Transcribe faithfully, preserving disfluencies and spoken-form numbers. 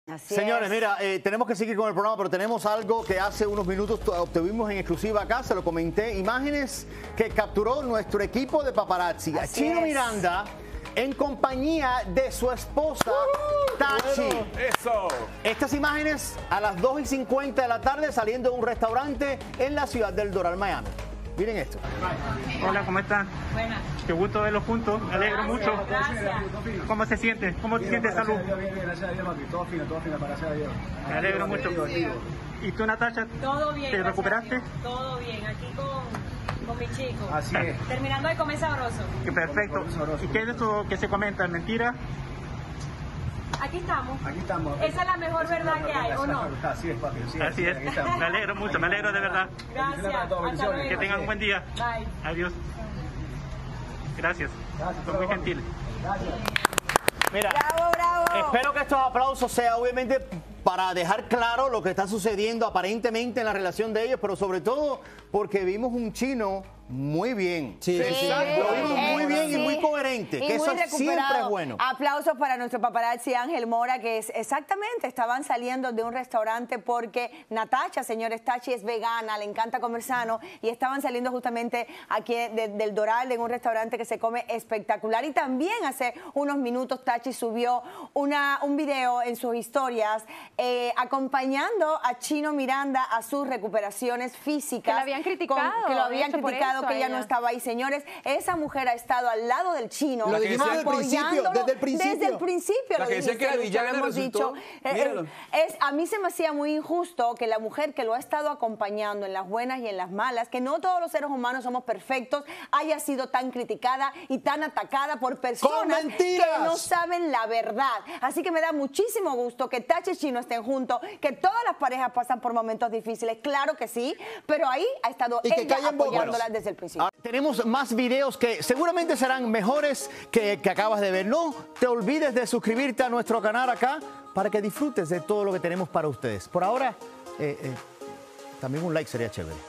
Así Señores, es. mira, eh, tenemos que seguir con el programa, pero tenemos algo que hace unos minutos obtuvimos en exclusiva acá, se lo comenté, imágenes que capturó nuestro equipo de paparazzi. Así Chino es. Miranda en compañía de su esposa, uh, Tachi. Bueno, eso. Estas imágenes a las dos y cincuenta de la tarde saliendo de un restaurante en la ciudad del Doral, Miami. Miren esto. Hola, ¿cómo están? Buenas. Qué gusto verlos juntos, me alegro mucho. Gracias. ¿Cómo se siente? ¿Cómo te sientes, salud? Bien, bien, gracias a Dios, papi. Todo fino, todo fino, para gracias a Dios. Me alegro mucho. ¿Y tú, Natasha? Todo bien. ¿Te gracias recuperaste? a Dios. Todo bien, aquí con, con mi chico. Así es. Terminando de comer sabroso. Qué perfecto. ¿Y qué es eso que se comenta? ¿Mentira? Aquí estamos. Aquí estamos. Esa es la mejor verdad que hay, ¿o no? Así es, papi. Así es. Así es. Aquí estamos. Me alegro mucho, me alegro de verdad. Gracias. para todos, Hasta bendiciones. Que luego. tengan un buen día. Bye. Adiós. Gracias. Gracias, Son muy papi. gentiles. Gracias. Mira, ¡Bravo, bravo! espero que estos aplausos sean obviamente para dejar claro lo que está sucediendo aparentemente en la relación de ellos, pero sobre todo porque vimos un chino muy bien. Sí, Sí, sí. Lo vimos muy bien y Sí. muy coherente, Y que muy eso siempre recuperado. es bueno. Aplausos para nuestro paparazzi Ángel Mora, que es exactamente, estaban saliendo de un restaurante porque Natasha, señores, Tachi es vegana, le encanta comer sano, y estaban saliendo justamente aquí de- del Doral, en un restaurante que se come espectacular. Y también hace unos minutos Tachi subió una, un video en sus historias eh, acompañando a Chino Miranda a sus recuperaciones físicas. Que la habían criticado, con- que lo habían de hecho, por criticado, eso que a ella no ella. estaba ahí. Señores, esa mujer ha estado al lado del Chino. Lo dijimos desde el principio, apoyándolo desde el principio. Desde el principio La lo que decía dijiste, que era Lucho, villana lo hemos resultó- dicho. Eh, míralo. eh, es, a mí se me hacía muy injusto que la mujer que lo ha estado acompañando en las buenas y en las malas, que no todos los seres humanos somos perfectos, haya sido tan criticada y tan atacada por personas que mentiras! no saben la verdad. Así que me da muchísimo gusto que Tachi y Chino estén juntos, que todas las parejas pasan por momentos difíciles, claro que sí, pero ahí ha estado Y que ella callen bocas. apoyándola desde el principio. Ahora, tenemos más videos que seguramente serán mejores que, que acabas de ver. No te olvides de suscribirte a nuestro canal acá para que disfrutes de todo lo que tenemos para ustedes. Por ahora, eh, eh, también un like sería chévere.